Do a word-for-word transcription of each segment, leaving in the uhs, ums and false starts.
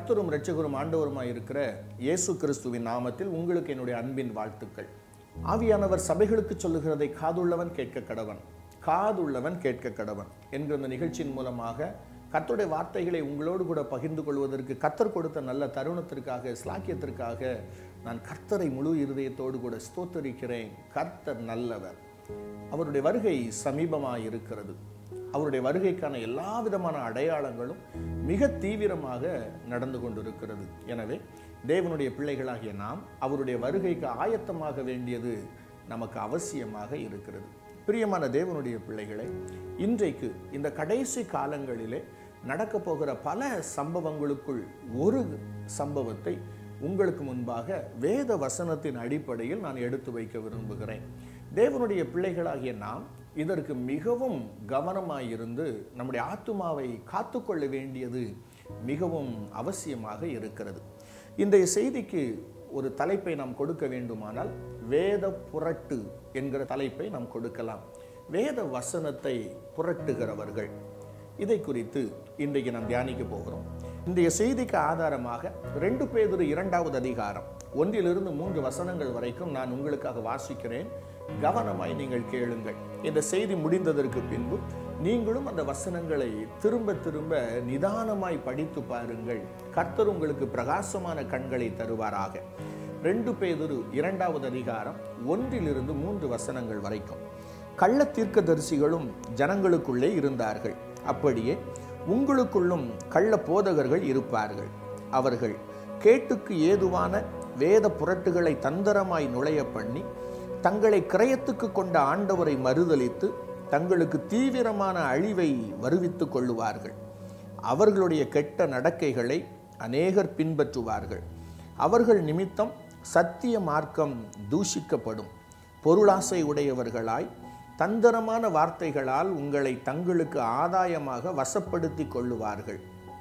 கர்த்தரும் இரட்சகரும் ஆண்டவருமாய் இருக்கிற இயேசு கிறிஸ்துவின் நாமத்தில் உங்களுக்கு என்னுடைய அன்பின் வாழ்த்துக்கள். ஆவியானவர் சபைகளுக்கு சொல்லுகிறதை காதுள்ளவன் கேட்க கடவன், காதுள்ளவன் கேட்க கடவன் என்கிற இந்த நிகழ்ச்சியின் மூலமாக கர்த்தருடைய வார்த்தைகளை உங்களோடு கூட பகிர்ந்து கொள்வதற்கு கர்த்தர் கொடுத்த நல்ல தருணத்திற்காக, ஸ்லாக்கியத்திற்காக நான் கர்த்தரை முழு இருதயத்தோடு கூட ஸ்தோத்தரிக்கிறேன். கர்த்தர் நல்லவர். அவருடைய வருகை சமீபமாக இருக்கிறது. அவருடைய வருகைக்கான எல்லா விதமான அடையாளங்களும் மிக தீவிரமாக நடந்து கொண்டிருக்கிறது. எனவே தேவனுடைய பிள்ளைகளாகிய நாம் அவருடைய வருகைக்கு ஆயத்தமாக வேண்டியது நமக்கு அவசியமாக இருக்கிறது. பிரியமான தேவனுடைய பிள்ளைகளை, இன்றைக்கு இந்த கடைசி காலங்களிலே நடக்க போகிற பல சம்பவங்களுக்குள் ஒரு சம்பவத்தை உங்களுக்கு முன்பாக வேத வசனத்தின் அடிப்படையில் நான் எடுத்து வைக்க விரும்புகிறேன். தேவனுடைய பிள்ளைகளாகிய நாம் இதற்கு மிகவும் கவனமாயிருந்து நம்முடைய ஆத்துமாவை காத்துக்கொள்ள வேண்டியது மிகவும் அவசியமாக இருக்கிறது. இன்றைய செய்திக்கு ஒரு தலைப்பை நாம் கொடுக்க வேண்டுமானால் வேத புரட்டு என்கிற தலைப்பை நாம் கொடுக்கலாம். வேத வசனத்தை புரட்டுகிறவர்கள், இதை குறித்து இன்றைக்கு நாம் தியானிக்க போகிறோம். இன்றைய செய்திக்கு ஆதாரமாக ரெண்டு பேதுரு இரண்டாவது அதிகாரம் ஒன்றிலிருந்து மூன்று வசனங்கள் வரைக்கும் நான் உங்களுக்காக வாசிக்கிறேன். கவனமாய் நீங்கள் கேளுங்கள். இந்த செய்தி முடிந்ததற்கு பின்பு நீங்களும் அந்த வசனங்களை திரும்ப திரும்ப நிதானமாய் படித்து பாருங்கள். கர்த்தர் உங்களுக்கு பிரகாசமான கண்களை தருவாராக. ரெண்டு பேதுரு இரண்டாவது அதிகாரம் ஒன்றிலிருந்து மூன்று வசனங்கள் வரைக்கும். கள்ள தீர்க்கதரிசிகளும் ஜனங்களுக்குள்ளே இருந்தார்கள், அப்படியே உங்களுக்குள்ளும் கள்ள போதகர்கள் இருப்பார்கள். அவர்கள் கேட்டுக்கு ஏதுவான வேத புரட்டுகளை தந்திரமாய் நுழைய பண்ணி தங்களை கிரயத்துக்கு கொண்ட ஆண்டவரை மறுதலித்து தங்களுக்கு தீவிரமான அழிவை வருவித்துக் கொள்ளுவார்கள். அவர்களுடைய கெட்ட நடக்கைகளை அநேகர் பின்பற்றுவார்கள். அவர்கள் நிமித்தம் சத்திய மார்க்கம் தூஷிக்கப்படும். பொருளாசை உடையவர்களாய் தந்திரமான வார்த்தைகளால் உங்களை தங்களுக்கு ஆதாயமாக வசப்படுத்தி கொள்ளுவார்கள்.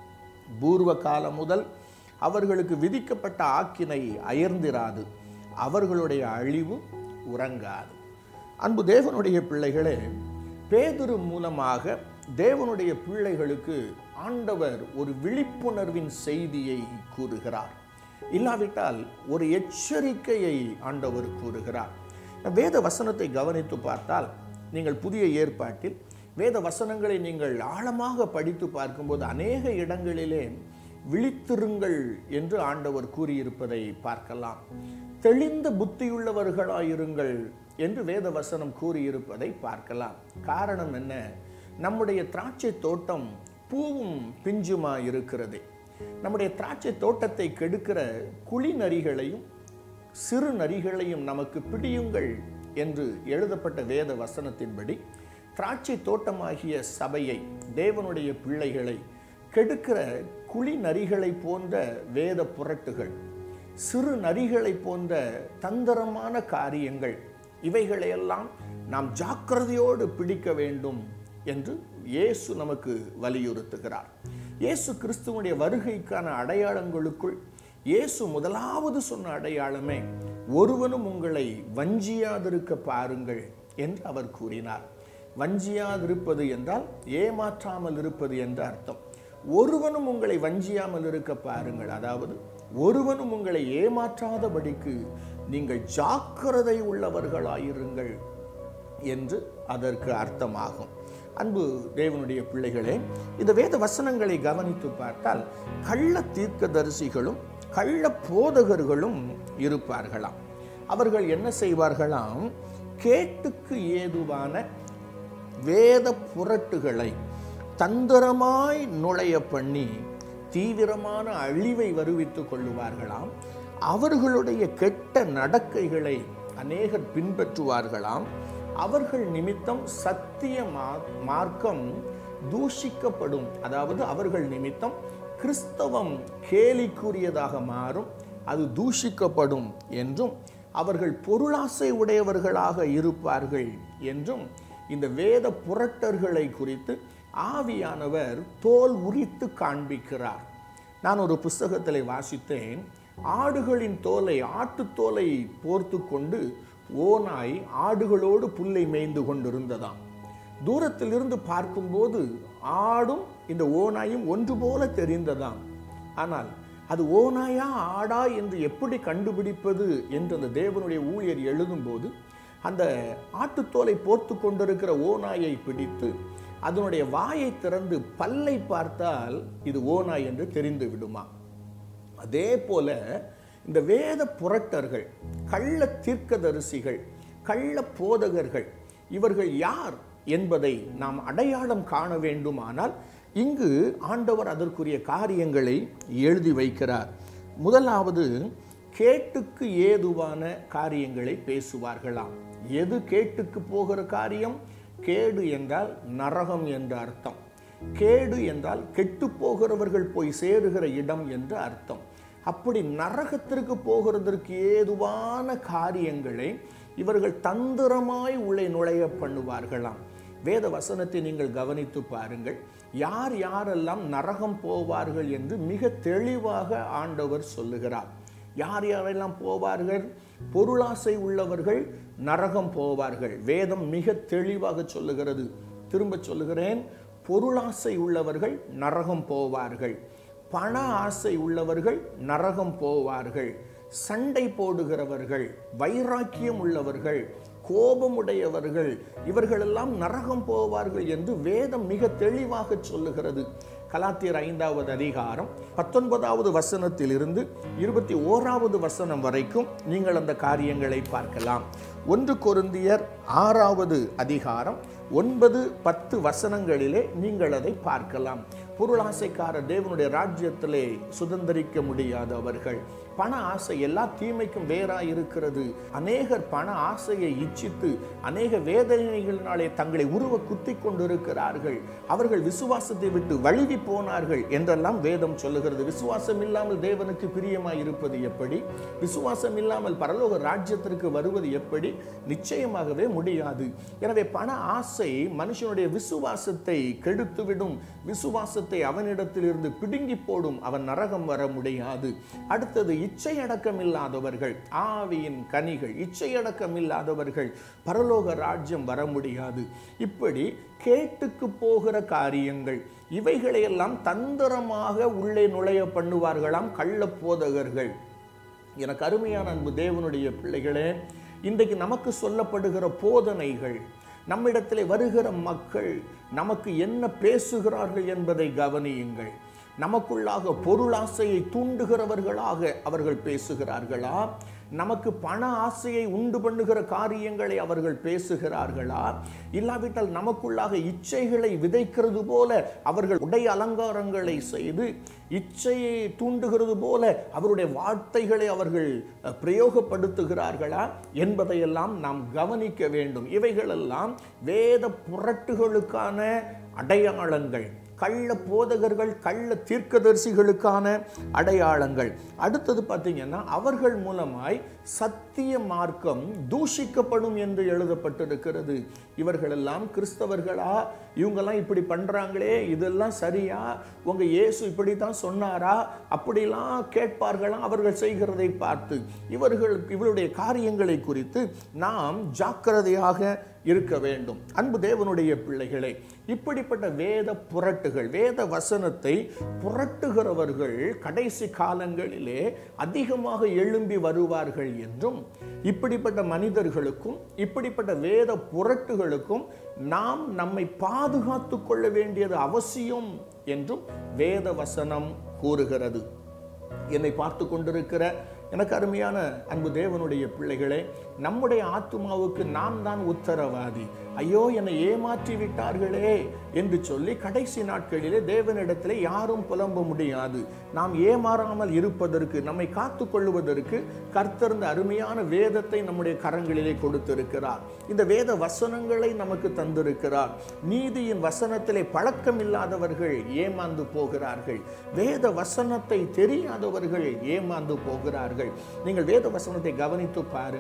பூர்வ காலம் முதல் அவர்களுக்கு விதிக்கப்பட்ட ஆக்கினை அயர்ந்திராது, அவர்களுடைய அழிவு உறங்காது. அன்பு தேவனுடைய பிள்ளைகளே, பேதுரு மூலமாக தேவனுடைய பிள்ளைகளுக்கு ஆண்டவர் ஒரு விழிப்புணர்வின் செய்தியை கூறுகிறார். இல்லாவிட்டால் ஒரு எச்சரிக்கையை ஆண்டவர் கூறுகிறார். வேத வசனத்தை கவனித்து பார்த்தால், நீங்கள் புதிய ஏற்பாட்டில் வேத வசனங்களை நீங்கள் ஆழமாக படித்து பார்க்கும்போது அநேக இடங்களிலே விழித்திருங்கள் என்று ஆண்டவர் கூறியிருப்பதை பார்க்கலாம். தெளிந்த புத்தியுள்ளவர்களாயிருங்கள் என்று வேத வசனம் கூறியிருப்பதை பார்க்கலாம். காரணம் என்ன? நம்முடைய திராட்சை தோட்டம் பூவும் பிஞ்சுமா இருக்கிறது. நம்முடைய திராட்சை தோட்டத்தை கெடுக்கிற குழி நரிகளையும் சிறு நரிகளையும் நமக்கு பிடியுங்கள் என்று எழுதப்பட்ட வேத வசனத்தின்படி திராட்சை தோட்டமாகிய சபையை, தேவனுடைய பிள்ளைகளை கெடுக்கிற குழி நரிகளை போன்ற வேத புரட்டுகள், சிறு நரிகளை போன்ற தந்திரமான காரியங்கள், இவைகளையெல்லாம் நாம் ஜாக்கிரதையோடு பிடிக்க வேண்டும் என்று இயேசு நமக்கு வலியுறுத்துகிறார். இயேசு கிறிஸ்துவனுடைய வருகைக்கான அடையாளங்களுக்குள் இயேசு முதலாவது சொன்ன அடையாளமே ஒருவனும் உங்களை வஞ்சியாதிருக்க பாருங்கள் என்று அவர் கூறினார். வஞ்சியாதிருப்பது என்றால் ஏமாற்றாமல் இருப்பது என்ற அர்த்தம். ஒருவனும் உங்களை வஞ்சியாமல் இருக்க பாருங்கள், அதாவது ஒருவனும் உங்களை ஏமாற்றாதபடிக்கு நீங்கள் ஜாக்கிரதை உள்ளவர்களாயிருங்கள் என்று அதற்கு அர்த்தமாகும். அன்பு தேவனுடைய பிள்ளைகளே, இந்த வேத வசனங்களை கவனித்து பார்த்தால் கள்ள தீர்க்கதரிசிகளும் கள்ள போதகர்களும் இருப்பார்களாம். அவர்கள் என்ன செய்வார்களாம்? கேட்டுக்கு ஏதுவான வேத புரட்டுகளை தந்திரமாய் நுழைய பண்ணி தீவிரமான அழிவை வருவித்துக் கொள்ளுவார்களாம். அவர்களுடைய கெட்ட நடக்கைகளை அநேகர் பின்பற்றுவார்களாம். அவர்கள் நிமித்தம் சத்திய மார்க்கம் தூஷிக்கப்படும். அதாவது அவர்கள் நிமித்தம் கிறிஸ்தவம் கேலிக்குரியதாக மாறும், அது தூஷிக்கப்படும் என்றும், அவர்கள் பொருளாசை உடையவர்களாக இருப்பார்கள் என்றும் இந்த வேத புரட்டர்களை குறித்து ஆவியானவர் தோல் உரித்து காண்பிக்கிறார். நான் ஒரு புஸ்தகத்தில் வாசித்தேன். ஆடுகளின் தோலை, ஆட்டுத்தோலை போர்த்து கொண்டு ஓநாய் ஆடுகளோடு புல்லை மேய்ந்து கொண்டிருந்ததாம். தூரத்திலிருந்து பார்க்கும்போது ஆடும் இந்த ஓநாயும் ஒன்று போல தெரிந்ததாம். ஆனால் அது ஓநாயா ஆடா என்று எப்படி கண்டுபிடிப்பது என்று அந்த தேவனுடைய ஊழியர் எழுதும்போது, அந்த ஆட்டுத்தோலை போர்த்து கொண்டிருக்கிற ஓநாயை பிடித்து அதனுடைய வாயை திறந்து பல்லை பார்த்தால் இது ஓநாய் என்று தெரிந்து விடுமா. அதே போல இந்த வேத புரட்டர்கள், கள்ள தீர்க்கதரிசிகள், கள்ள போதகர்கள், இவர்கள் யார் என்பதை நாம் அடையாளம் காண வேண்டுமானால் இங்கு ஆண்டவர் அதற்குரிய காரியங்களை எழுதி வைக்கிறார். முதலாவது, கேட்டுக்கு ஏதுவான காரியங்களை பேசுவார்களாம். எது கேட்டுக்கு போகிற காரியம்? கேடு என்றால் நரகம் என்ற அர்த்தம். கேடு என்றால் கெட்டு போகிறவர்கள் போய் சேருகிற இடம் என்று அர்த்தம். அப்படி நரகத்திற்கு போகிறதற்கு ஏதுவான காரியங்களை இவர்கள் தந்திரமாய் உள்ளே நுழைய பண்ணுவார்களாம். வேத வசனத்தை நீங்கள் கவனித்து பாருங்கள். யார் யாரெல்லாம் நரகம் போவார்கள் என்று மிக தெளிவாக ஆண்டவர் சொல்லுகிறார். யார் யாரெல்லாம் போவார்கள்? பொருளாசை உள்ளவர்கள் நரகம் போவார்கள். வேதம் மிக தெளிவாக சொல்லுகிறது. திரும்ப சொல்லுகிறேன், பொருளாசை உள்ளவர்கள் நரகம் போவார்கள். பண ஆசை உள்ளவர்கள் நரகம் போவார்கள். சண்டை போடுகிறவர்கள், வைராக்கியம் உள்ளவர்கள், கோபமுடையவர்கள், இவர்களெல்லாம் நரகம் போவார்கள் என்று வேதம் மிக தெளிவாக சொல்லுகிறது. கலாத்தியர் ஐந்தாவது அதிகாரம் பத்தொன்பதாவது வசனத்தில் இருந்து இருபத்தி ஓராவது வசனம் வரைக்கும் நீங்கள் அந்த காரியங்களை பார்க்கலாம். ஒன்று கொரிந்தியர் ஆறாவது அதிகாரம் ஒன்பது பத்து வசனங்களிலே நீங்கள் அதை பார்க்கலாம். பொருளாசைக்கார தேவனுடைய ராஜ்யத்திலே சுதந்திரிக்க முடியாதவர்கள். பண ஆசை எல்லா தீமைக்கும் வேறாய் இருக்கிறது. அநேகர் பண ஆசையை இச்சித்து அநேக வேதனைகளினாலே தங்களை உருவ குத்தி கொண்டிருக்கிறார்கள். அவர்கள் விசுவாசத்தை விட்டு வழுவி போனார்கள் என்றெல்லாம் வேதம் சொல்லுகிறது. விசுவாசம் இல்லாமல் தேவனுக்கு பிரியமாய் இருப்பது எப்படி? விசுவாசம் இல்லாமல் பரலோக ராஜ்யத்திற்கு வருவது எப்படி? நிச்சயமாகவே முடியாது. எனவே பண ஆசை மனுஷனுடைய விசுவாசத்தை கெடுத்துவிடும். விசுவாசத்தை அவனிடத்தில் இருந்து பிடுங்கி போடும். அவன் நரகம் வர முடியாது. அடுத்தது, இச்சையடக்கம் இல்லாதவர்கள், ஆவியின் கனிகள், இச்சையடக்கம் இல்லாதவர்கள் பரலோக ராஜ்யம் வர முடியாது. இப்படி கேட்டுக்கு போகிற காரியங்கள், இவைகளையெல்லாம் தந்திரமாக உள்ளே நுழைய பண்ணுவார்களாம் கள்ள போதகர்கள். எனக்கு அருமையான அன்பு தேவனுடைய பிள்ளைகளே, இன்றைக்கு நமக்கு சொல்லப்படுகிற போதனைகள், நம்மிடத்தில் வருகிற மக்கள் நமக்கு என்ன பேசுகிறார்கள் என்பதை கவனியுங்கள். நமக்குள்ளாக பொருளாசையை தூண்டுகிறவர்களாக அவர்கள் பேசுகிறார்களா? நமக்கு பண ஆசையை உண்டு பண்ணுகிற காரியங்களை அவர்கள் பேசுகிறார்களா? இல்லாவிட்டால் நமக்குள்ளாக இச்சைகளை விதைக்கிறது போல அவர்கள் உடை அலங்காரங்களை செய்து இச்சையை தூண்டுகிறது போல அவருடைய வார்த்தைகளை அவர்கள் பிரயோகப்படுத்துகிறார்களா என்பதையெல்லாம் நாம் கவனிக்க வேண்டும். இவைகளெல்லாம் வேத புரட்டுகளுக்கான அடையாளங்கள், கள்ள போதகர்கள், கள்ள தீர்க்கதரிசிகளுக்கான அடையாளங்கள். அடுத்தது பார்த்தீங்கன்னா, அவர்கள் மூலமாய் சத்திய மார்க்கம் தூஷிக்கப்படும் என்று எழுதப்பட்டிருக்கிறது. இவர்களெல்லாம் கிறிஸ்தவர்களா? இவங்கெல்லாம் இப்படி பண்றாங்களே, இதெல்லாம் சரியா? உங்க இயேசு இப்படித்தான் சொன்னாரா? அப்படிலாம் கேட்பார்களாம் அவர்கள் செய்கிறதை பார்த்து. இவர்கள் இவருடைய காரியங்களை குறித்து நாம் ஜாக்கிரதையாக இருக்க வேண்டும். அன்பு தேவனுடைய பிள்ளைகளே, இப்படிப்பட்ட வேத புரட்டுகள், வேத வசனத்தை புரட்டுகிறவர்கள் கடைசி காலங்களிலே அதிகமாக எழும்பி வருவார்கள் என்றும், இப்படிப்பட்ட மனிதர்களுக்கும் இப்படிப்பட்ட வேத புரட்டுகளுக்கும் நாம் நம்மை பாதுகாத்து கொள்ள வேண்டியது அவசியம் என்றும் வேத வசனம் கூறுகிறது. என்னை பார்த்து கொண்டிருக்கிற எனக்கு அருமையான அன்பு தேவனுடைய பிள்ளைகளே, நம்முடைய ஆத்துமாவுக்கு நாம் தான் உத்தரவாதி. ஐயோ, என்னை ஏமாற்றி விட்டார்களே என்று சொல்லி கடைசி நாட்களிலே தேவனிடத்திலே யாரும் புலம்ப முடியாது. நாம் ஏமாறாமல் இருப்பதற்கு, நம்மை காத்து கொள்வதற்கு கர்த்தர் இந்த அருமையான வேதத்தை நம்முடைய கரங்களிலே கொடுத்திருக்கிறார். இந்த வேத வசனங்களை நமக்கு தந்திருக்கிறார். நீதியின் வசனத்திலே பழக்கம் இல்லாதவர்கள் ஏமாந்து போகிறார்கள். வேத வசனத்தை தெரியாதவர்கள் ஏமாந்து போகிறார்கள். நீங்கள் வேத வசனத்தை கவனித்து பாருங்கள்.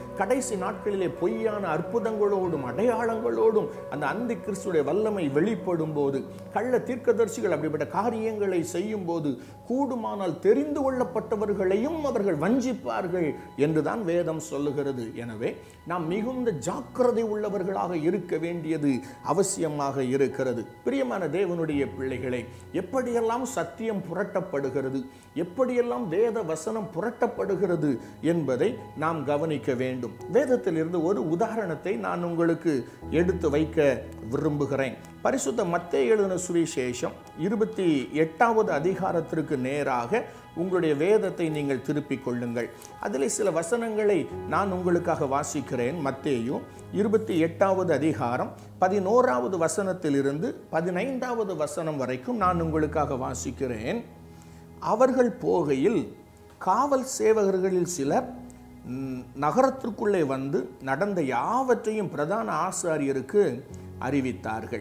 கடைசி நாட்களிலே பொய்யான அற்புதங்களோடும் அடையாளங்களோடும் அந்த அந்தி கிறிஸ்துடைய வல்லமை வெளிப்படும் போது, கள்ள தீர்க்கதரிசிகள் அப்படிப்பட்ட காரியங்களை செய்யும் போது கூடுமானால் தெரிந்து கொள்ளப்பட்டவர்களையும் அவர்கள் வஞ்சிப்பார்கள் என்றுதான் வேதம் சொல்லுகிறது. எனவே நாம் மிகுந்த ஜாக்கிரதை உள்ளவர்களாக இருக்க வேண்டியது அவசியமாக இருக்கிறது. பிரியமான தேவனுடைய பிள்ளைகளை, எப்படியெல்லாம் சத்தியம் புரட்டப்படுகிறது, எப்படியெல்லாம் வேத வசனம் புரட்டப்படுகிறது என்பதை நாம் கவனிக்க வேண்டும். வேதத்தில் இருந்து ஒரு உதாரணத்தை நான் உங்களுக்கு எடுத்து வைக்க விரும்புகிறேன். பரிசுத்த மத்தேயு எழுதின சுவிசேஷம் இருபத்தி எட்டாவது அதிகாரத்திற்கு நேராக உங்களுடைய வேதத்தை நீங்கள் திருப்பிக் கொள்ளுங்கள். அதில் சில வசனங்களை நான் உங்களுக்காக வாசிக்கிறேன். மத்தேயு இருபத்தி எட்டாவது அதிகாரம் பதினோராவது வசனத்திலிருந்து பதினைந்தாவது வசனம் வரைக்கும் நான் உங்களுக்காக வாசிக்கிறேன். அவர்கள் போகையில் காவல் சேவகர்களில் சிலர் நகரத்திற்குள்ளே வந்து நடந்த யாவற்றையும் பிரதான ஆசாரியருக்கு அறிவித்தார்கள்.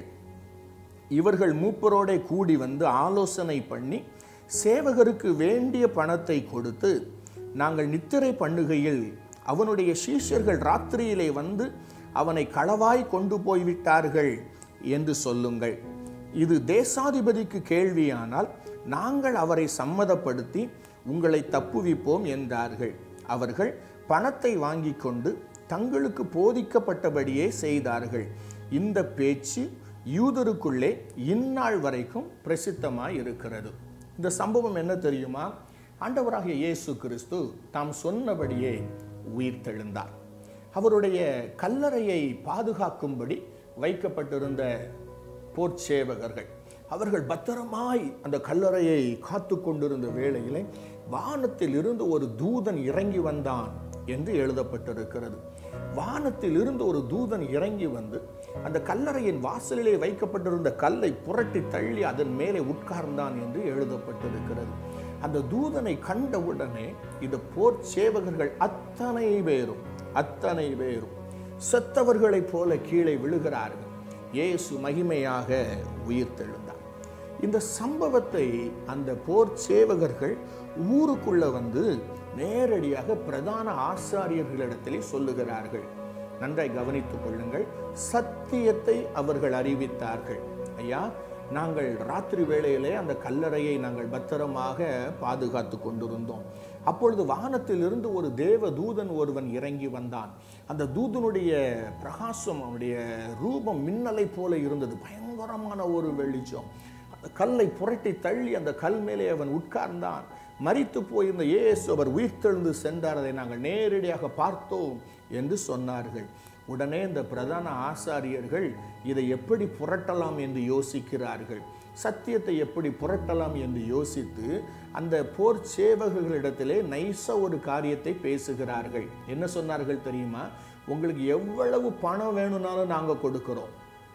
இவர்கள் மூப்பரோட கூடி வந்து ஆலோசனை பண்ணி சேவகருக்கு வேண்டிய பணத்தை கொடுத்து, நாங்கள் நித்திரை பண்ணுகையில் அவனுடைய சீஷர்கள் ராத்திரியிலே வந்து அவனை களவாய் கொண்டு போய்விட்டார்கள் என்று சொல்லுங்கள். இது தேசாதிபதிக்கு கேள்வியானால் நாங்கள் அவரை சம்மதப்படுத்தி உங்களை தப்புவிப்போம் என்றார்கள். அவர்கள் பணத்தை வாங்கி கொண்டு தங்களுக்கு போதிக்கப்பட்டபடியே செய்தார்கள். இந்த பேச்சு யூதருக்குள்ளே இந்நாள் வரைக்கும் பிரசித்தமாய் இருக்கிறது. இந்த சம்பவம் என்ன தெரியுமா? ஆண்டவராகிய இயேசு கிறிஸ்து தாம் சொன்னபடியே உயிர்த்தெழுந்தார். அவருடைய கல்லறையை பாதுகாக்கும்படி வைக்கப்பட்டிருந்த போர்ச்சேவகர்கள் அவர்கள் பத்திரமாய் அந்த கல்லறையை காத்து கொண்டிருந்த வேளையிலே வானத்தில் இருந்து ஒரு தூதன் இறங்கி வந்தான் என்று எழுதப்பட்டிருக்கிறது. வானத்தில் இருந்து ஒரு தூதன் இறங்கி வந்து அந்த கல்லறையின் வாசலிலே வைக்கப்பட்டிருந்த கல்லை புரட்டி தள்ளி அதன் மேலே உட்கார்ந்தான் என்று எழுதப்பட்டிருக்கிறது. அந்த தூதனை கண்டவுடனே இந்த போர் சேவகர்கள் அத்தனை பேரும் அத்தனை பேரும் செத்தவர்களைப் போல கீழே விழுகிறார்கள். இயேசு மகிமையாக உயிர்த்தெழுந்தார். இந்த சம்பவத்தை அந்த போர் சேவகர்கள் ஊருக்குள்ள வந்து நேரடியாக பிரதான ஆசாரியர்களிடத்திலே சொல்லுகிறார்கள். நன்றாய் கவனித்துக் கொள்ளுங்கள். சத்தியத்தை அவர்கள் அறிவித்தார்கள். ஐயா, நாங்கள் ராத்திரி வேளையிலே அந்த கல்லறையை நாங்கள் பத்திரமாக பாதுகாத்து கொண்டிருந்தோம். அப்பொழுது வானத்திலிருந்து ஒரு தேவ தூதன் ஒருவன் இறங்கி வந்தான். அந்த தூதனுடைய பிரகாசம், அவனுடைய ரூபம் மின்னலை போல இருந்தது. பயங்கரமான ஒரு வெளிச்சம். அந்த கல்லை புரட்டி தள்ளி அந்த கல் மேலே அவன் உட்கார்ந்தான். மரித்து போயிருந்த இயேசு அவர் உயிர்த்தெழுந்து சென்றார், அதை நாங்கள் நேரடியாக பார்த்தோம் என்று சொன்னார்கள். உடனே இந்த பிரதான ஆசாரியர்கள் இதை எப்படி புரட்டலாம் என்று யோசிக்கிறார்கள். சத்தியத்தை எப்படி புரட்டலாம் என்று யோசித்து அந்த போர் சேவகர்களிடத்திலே நைசா ஒரு காரியத்தை பேசுகிறார்கள். என்ன சொன்னார்கள் தெரியுமா? உங்களுக்கு எவ்வளவு பணம் வேணும்னாலும் நாங்கள் கொடுக்கிறோம்.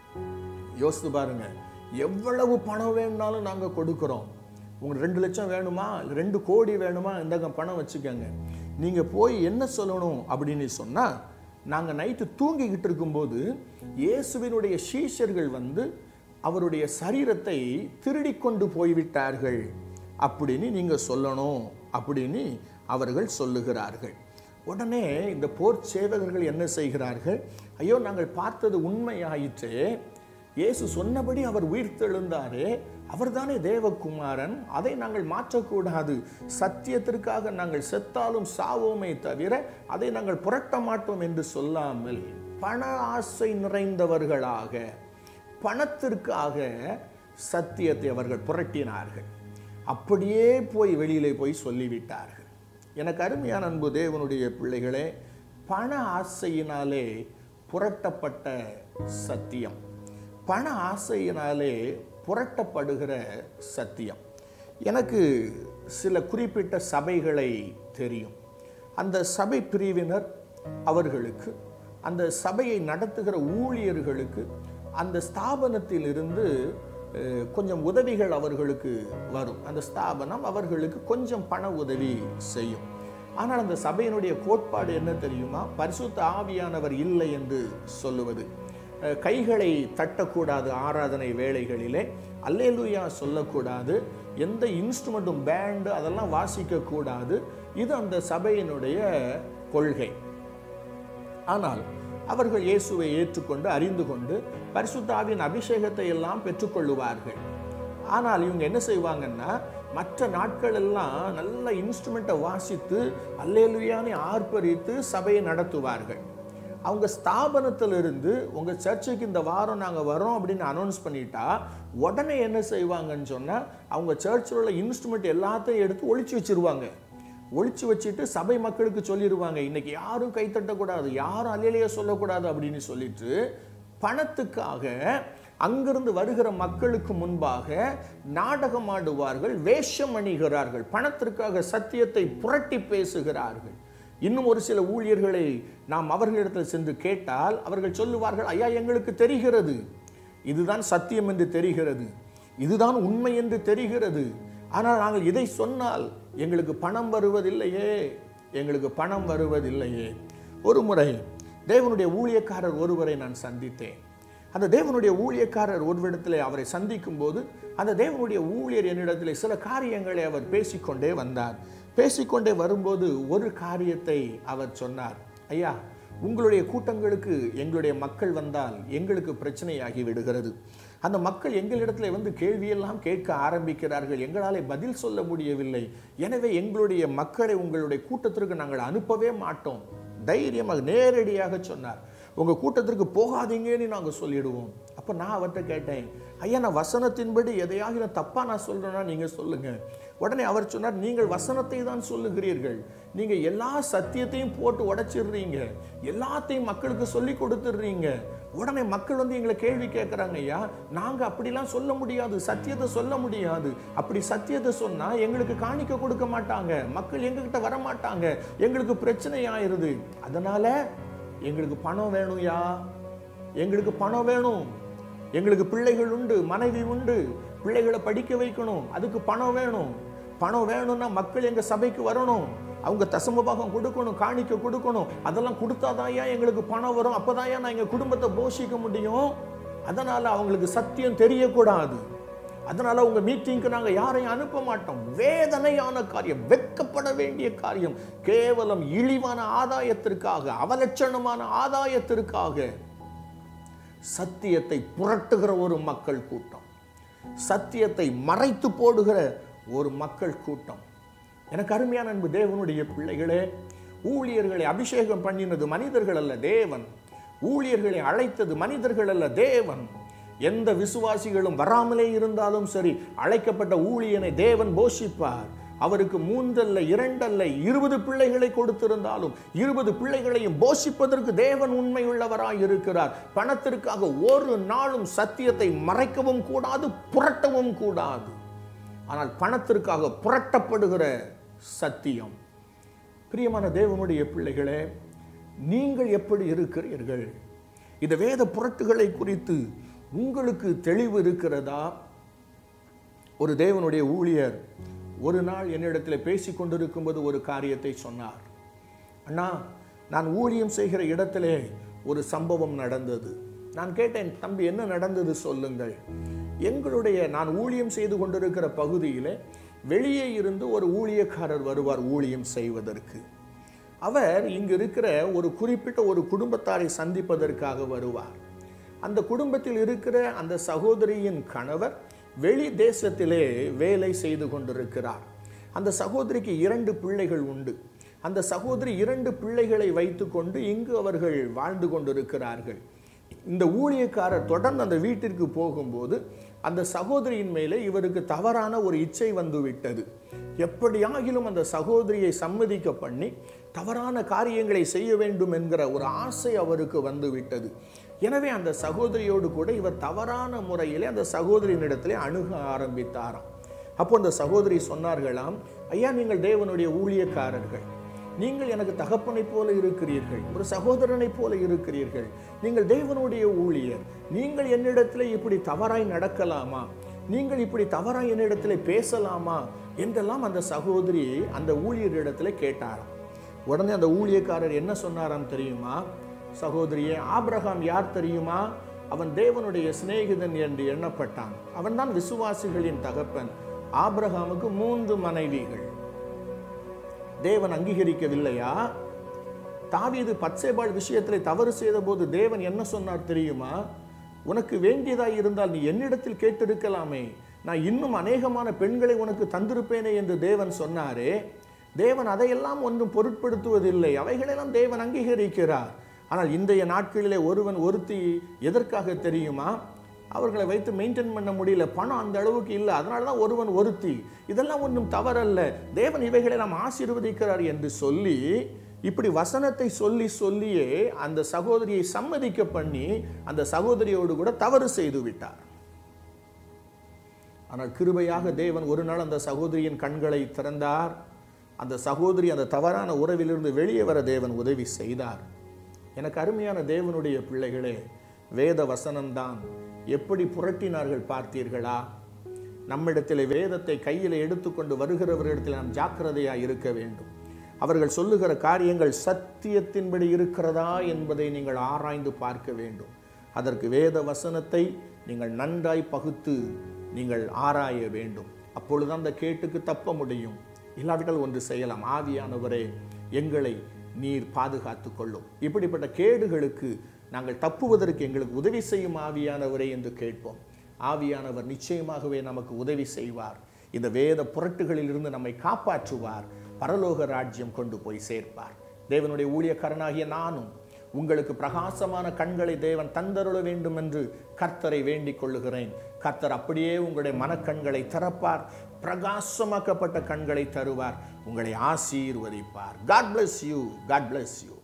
யோசித்து பாருங்க, எவ்வளவு பணம் வேணும்னாலும் நாங்கள் கொடுக்கிறோம். உங்களுக்கு ரெண்டு லட்சம் வேணுமா, ரெண்டு கோடி வேணுமா, இந்தங்க பணம் வச்சுக்கோங்க. நீங்கள் போய் என்ன சொல்லணும் அப்படின்னு சொன்னால், நாங்கள் நைட்டு தூங்கிக்கிட்டு இருக்கும்போது இயேசுவினுடைய சீஷர்கள் வந்து அவருடைய சரீரத்தை திருடி கொண்டு போய்விட்டார்கள் அப்படின்னு நீங்கள் சொல்லணும் அப்படின்னு அவர்கள் சொல்லுகிறார்கள். உடனே இந்த போர் சேவகர்கள் என்ன செய்கிறார்கள்? ஐயோ, நாங்கள் பார்த்தது உண்மையாயிற்றே, இயேசு சொன்னபடி அவர் உயிர்த்தெழுந்தாரே, அவர்தானே தேவகுமாரன், அதை நாங்கள் மாற்றக்கூடாது. சத்தியத்திற்காக நாங்கள் செத்தாலும் சாவோமே தவிர அதை நாங்கள் புரட்ட மாட்டோம் என்று சொல்லாமல் பண ஆசை நிறைந்தவர்களாக பணத்திற்காக சத்தியத்தை அவர்கள் புரட்டினார்கள். அப்படியே போய் வெளியிலே போய் சொல்லிவிட்டார்கள். எனக்கு அருமையான அன்பு தேவனுடைய பிள்ளைகளே, பண ஆசையினாலே புரட்டப்பட்ட சத்தியம், பண ஆசையினாலே புரட்டப்படுகிற சத்தியம். எனக்கு சில குறிப்பிட்ட சபைகளை தெரியும். அந்த சபை பிரிவினர் அவர்களுக்கு, அந்த சபையை நடத்துகிற ஊழியர்களுக்கு அந்த ஸ்தாபனத்தில் இருந்து கொஞ்சம் உதவிகள் அவர்களுக்கு வரும். அந்த ஸ்தாபனம் அவர்களுக்கு கொஞ்சம் பண உதவி செய்யும். ஆனால் அந்த சபையினுடைய கோட்பாடு என்ன தெரியுமா? பரிசுத்த ஆவியானவர் இல்லை என்று சொல்லுவது. கைகளை தட்டக்கூடாது, ஆராதனை வேளைகளிலே அல்லேலூயா சொல்லக்கூடாது, எந்த இன்ஸ்ட்ருமெண்ட்டும் பேண்டு அதெல்லாம் வாசிக்கக்கூடாது. இது அந்த சபையினுடைய கொள்கை. ஆனால் அவர்கள் இயேசுவை ஏற்றுக்கொண்டு அறிந்து கொண்டு பரிசுத்த ஆவியின் அபிஷேகத்தை எல்லாம் பெற்றுக்கொள்ளுவார்கள். ஆனால் இவங்க என்ன செய்வாங்கன்னா, மற்ற நாட்கள் எல்லாம் நல்ல இன்ஸ்ட்ருமெண்ட்டை வாசித்து அல்லேலூயான்னு ஆர்ப்பரித்து சபையை நடத்துவார்கள். அவங்க ஸ்தாபனத்திலிருந்து உங்கள் சர்ச்சுக்கு இந்த வாரம் நாங்கள் வரோம் அப்படின்னு அனௌன்ஸ் பண்ணிட்டா உடனே என்ன செய்வாங்கன்னு சொன்னால், அவங்க சர்ச்சில் உள்ள இன்ஸ்ட்ருமெண்ட் எல்லாத்தையும் எடுத்து ஒழிச்சு வச்சிருவாங்க. ஒழிச்சு வச்சுட்டு சபை மக்களுக்கு சொல்லிடுவாங்க, இன்னைக்கு யாரும் கைத்தட்டக்கூடாது, யாரும் அல்லேலூயா சொல்லக்கூடாது அப்படின்னு சொல்லிட்டு பணத்துக்காக அங்கிருந்து வருகிற மக்களுக்கு முன்பாக நாடகம் ஆடுவார்கள், வேஷம் அணிகிறார்கள், பணத்திற்காக சத்தியத்தை புரட்டி பேசுகிறார்கள். இன்னும் ஒரு சில ஊழியர்களை நாம் அவர்களிடத்தில் சென்று கேட்டால் அவர்கள் சொல்லுவார்கள், ஐயா எங்களுக்கு தெரிகிறது, இதுதான் சத்தியம் என்று தெரிகிறது, இதுதான் உண்மை என்று தெரிகிறது, ஆனால் நாங்கள் இதை சொன்னால் எங்களுக்கு பணம் வருவதில்லையே, எங்களுக்கு பணம் வருவதில்லையே. ஒரு முறை தேவனுடைய ஊழியக்காரர் ஒருவரை நான் சந்தித்தேன். அந்த தேவனுடைய ஊழியக்காரர் ஒருவரிடத்தில் அவரை சந்திக்கும் போது அந்த தேவனுடைய ஊழியர் என்னிடத்தில் சில காரியங்களை அவர் பேசிக்கொண்டே வந்தார். பேசிக்கொண்டே வரும்போது ஒரு காரியத்தை அவர் சொன்னார், ஐயா உங்களுடைய கூட்டங்களுக்கு எங்களுடைய மக்கள் வந்தால் எங்களுக்கு பிரச்சனையாகி விடுகிறது. அந்த மக்கள் எங்களிடத்தில் வந்து கேள்வியெல்லாம் கேட்க ஆரம்பிக்கிறார்கள், எங்களால் பதில் சொல்ல முடியவில்லை. எனவே எங்களுடைய மக்களை உங்களுடைய கூட்டத்திற்கு நாங்கள் அனுப்பவே மாட்டோம். தைரியமாக நேரடியாக சொன்னார், உங்கள் கூட்டத்திற்கு போகாதீங்கன்னு நாங்கள் சொல்லிடுவோம். அப்போ நான் அவர்கிட்ட கேட்டேன், ஐயா நான் வசனத்தின்படி எதையாக நான் தப்பாக நான் சொல்கிறேன்னா நீங்கள் சொல்லுங்கள். உடனே அவர் சொன்னார், நீங்கள் வசனத்தை தான் சொல்லுகிறீர்கள், நீங்கள் எல்லா சத்தியத்தையும் போட்டு உடைச்சிடுறீங்க, எல்லாத்தையும் மக்களுக்கு சொல்லி கொடுத்துடுறீங்க. உடனே மக்கள் வந்து எங்களை கேள்வி கேட்குறாங்க, ஐயா நாங்கள் அப்படிலாம் சொல்ல முடியாது, சத்தியத்தை சொல்ல முடியாது. அப்படி சத்தியத்தை சொன்னால் எங்களுக்கு காணிக்க கொடுக்க மாட்டாங்க, மக்கள் எங்ககிட்ட வர மாட்டாங்க, எங்களுக்கு பிரச்சனை ஆயிடுது. அதனால எங்களுக்கு பணம் வேணும்யா, எங்களுக்கு பணம் வேணும், எங்களுக்கு பிள்ளைகள் உண்டு, மனைவி உண்டு, பிள்ளைகளை படிக்க வைக்கணும், அதுக்கு பணம் வேணும். பணம் வேணும்னா மக்கள் எங்கள் சபைக்கு வரணும், அவங்க தசம பாகம் கொடுக்கணும், காணிக்க கொடுக்கணும், அதெல்லாம் கொடுத்தாதாயா எங்களுக்கு பணம் வரும், அப்போதாயா நான் எங்கள் குடும்பத்தை போஷிக்க முடியும். அதனால அவங்களுக்கு சத்தியம் தெரியக்கூடாது, அதனால உங்க மீட்டிங்க்கு நாங்கள் யாரையும் அனுப்ப மாட்டோம். வேதனையான காரியம், வெட்கப்பட வேண்டிய காரியம், கேவலம் இழிவான ஆதாயத்திற்காக, அவலட்சணமான ஆதாயத்திற்காக சத்தியத்தை புரட்டுகிற ஒரு மக்கள் கூட்டம், சத்தியத்தை மறைத்து போடுகிற ஒரு மக்கள் கூட்டம். எனக்கு அருமையான அன்பு தேவனுடைய பிள்ளைகளே, ஊழியர்களை அபிஷேகம் பண்ணினது மனிதர்கள் அல்ல தேவன், ஊழியர்களை அழைத்தது மனிதர்கள் அல்ல தேவன். எந்த விசுவாசிகளும் வராமலே இருந்தாலும் சரி, அழைக்கப்பட்ட ஊழியனை தேவன் போஷிப்பார். அவருக்கு மூன்றல்ல இரண்டல்ல இருபது பிள்ளைகளை கொடுத்திருந்தாலும் இருபது பிள்ளைகளையும் போஷிப்பதற்கு தேவன் உண்மை உள்ளவராய் இருக்கிறார். பணத்திற்காக ஒரு நாளும் சத்தியத்தை மறைக்கவும் கூடாது, புரட்டவும் கூடாது. ஆனால் பணத்திற்காக புரட்டப்படுகிற சத்தியம். பிரியமான தேவனுடைய பிள்ளைகளே, நீங்கள் எப்படி இருக்கிறீர்கள்? இந்த வேத புரட்டுகளை குறித்து உங்களுக்கு தெளிவு இருக்கிறதா? ஒரு தேவனுடைய ஊழியர் ஒரு நாள் என்னிடத்தில் பேசி கொண்டிருக்கும் போது ஒரு காரியத்தை சொன்னார். அண்ணா, நான் ஊழியம் செய்கிற இடத்திலே ஒரு சம்பவம் நடந்தது. நான் கேட்டேன், தம்பி என்ன நடந்தது சொல்லுங்கள். எங்களுடைய நான் ஊழியம் செய்து கொண்டிருக்கிற பகுதியில் வெளியே இருந்து ஒரு ஊழியக்காரர் வருவார் ஊழியம் செய்வதற்கு. அவர் இங்கு இருக்கிற ஒரு குறிப்பிட்ட ஒரு குடும்பத்தாரை சந்திப்பதற்காக வருவார். அந்த குடும்பத்தில் இருக்கிற அந்த சகோதரியின் கணவர் வெளி தேசத்திலே வேலை செய்து கொண்டிருக்கிறார். அந்த சகோதரிக்கு இரண்டு பிள்ளைகள் உண்டு. அந்த சகோதரி இரண்டு பிள்ளைகளை வைத்துக்கொண்டு இங்கு அவர்கள் வாழ்ந்து கொண்டிருக்கிறார்கள். இந்த ஊழியக்காரர் தொடர்ந்து அந்த வீட்டிற்கு போகும்போது அந்த சகோதரியின் மேலே இவருக்கு தவறான ஒரு இச்சை வந்து விட்டது. எப்படியாகிலும் அந்த சகோதரியை சம்மதிக்க பண்ணி தவறான காரியங்களை செய்ய வேண்டும் என்கிற ஒரு ஆசை அவருக்கு வந்து விட்டது. எனவே அந்த சகோதரியோடு கூட இவர் தவறான முறையிலே அந்த சகோதரியினிடத்திலே அணுக ஆரம்பித்தாராம். அப்போ அந்த சகோதரி சொன்னார்களாம், ஐயா நீங்கள் தேவனுடைய ஊழியக்காரர்கள், நீங்கள் எனக்கு தகப்பனை போல இருக்கிறீர்கள், ஒரு சகோதரனை போல இருக்கிறீர்கள், நீங்கள் தேவனுடைய ஊழியர், நீங்கள் என்னிடத்திலே இப்படி தவறாய் நடக்கலாமா, நீங்கள் இப்படி தவறாய் என்னிடத்திலே பேசலாமா என்றெல்லாம் அந்த சகோதரி அந்த ஊழியரிடத்திலே கேட்டாராம். உடனே அந்த ஊழியக்காரர் என்ன சொன்னாராம் தெரியுமா? சகோதரியே, ஆபிரகாம் யார் தெரியுமா? அவன் தேவனுடைய சிநேகிதன் என்று எண்ணப்பட்டான். அவன் தான் விசுவாசிகளின் தகப்பன். ஆபிரகாமுக்கு மூன்று மனைவிகள். தேவன் அங்கீகரிக்கவில்லையா? தாவீது பத்சேபாள் விஷயத்திலே தவறு செய்த போது தேவன் என்ன சொன்னார் தெரியுமா? உனக்கு வேண்டியதாய் இருந்தால் நீ என்னிடத்தில் கேட்டிருக்கலாமே, நான் இன்னும் அநேகமான பெண்களை உனக்கு தந்திருப்பேனே என்று தேவன் சொன்னாரே. தேவன் அதையெல்லாம் ஒன்றும் பொருட்படுத்துவதில்லை, அவைகளெல்லாம் தேவன் அங்கீகரிக்கிறார். ஆனால் இன்றைய நாட்களிலே ஒருவன் ஒருத்தி எதற்காக தெரியுமா? அவர்களை வைத்து மெயின்டைன் பண்ண முடியல, பணம் அந்த அளவுக்கு இல்லை, அதனால தான் ஒருவன் ஒருத்தி. இதெல்லாம் ஒன்றும் தவறல்ல, தேவன் இவைகளை நாம் ஆசீர்வதிக்கிறார் என்று சொல்லி இப்படி வசனத்தை சொல்லி சொல்லியே அந்த சகோதரியை சம்மதிக்க பண்ணி அந்த சகோதரியோடு கூட தவறு செய்து விட்டார். ஆனால் கிருபையாக தேவன் ஒரு நாள் அந்த சகோதரியின் கண்களை திறந்தார். அந்த சகோதரி அந்த தவறான உறவிலிருந்து வெளியே வர தேவன் உதவி செய்தார். எனக்கு அருமையான தேவனுடைய பிள்ளைகளே, வேத வசனம்தான் எப்படி புரட்டினார்கள் பார்த்தீர்களா? நம்மிடத்தில் வேதத்தை கையில் எடுத்துக்கொண்டு வருகிறவர்களிடத்தில் நாம் ஜாக்கிரதையாக இருக்க வேண்டும். அவர்கள் சொல்லுகிற காரியங்கள் சத்தியத்தின்படி இருக்கிறதா என்பதை நீங்கள் ஆராய்ந்து பார்க்க வேண்டும். அதற்கு வேத வசனத்தை நீங்கள் நன்றாய் பகுத்து நீங்கள் ஆராய வேண்டும். அப்பொழுதுதான் அந்த கேட்டுக்கு தப்ப முடியும். இல்லாவிட்டால் ஒன்று செய்யலாம், ஆவியானவரே எங்களை நீர் பாதுகாத்து கொள்ளும், இப்படிப்பட்ட கேடுகளுக்கு நாங்கள் தப்புவதற்கு எங்களுக்கு உதவி செய்யும் ஆவியானவரே என்று கேட்போம். ஆவியானவர் நிச்சயமாகவே நமக்கு உதவி செய்வார். இந்த வேத புரட்டுகளில் இருந்து நம்மை காப்பாற்றுவார், பரலோக ராஜ்யம் கொண்டு போய் சேர்ப்பார். தேவனுடைய ஊழியக்காரனாகிய நானும் உங்களுக்கு பிரகாசமான கண்களை தேவன் தந்தருள வேண்டும் என்று கர்த்தரை வேண்டிக் கொள்ளுகிறேன். கர்த்தர் அப்படியே உங்களுடைய மனக்கண்களை திறப்பார், பிரகாசமாக்கப்பட்ட கண்களை தருவார், உங்களை ஆசீர்வதிப்பார். God bless you. God bless you.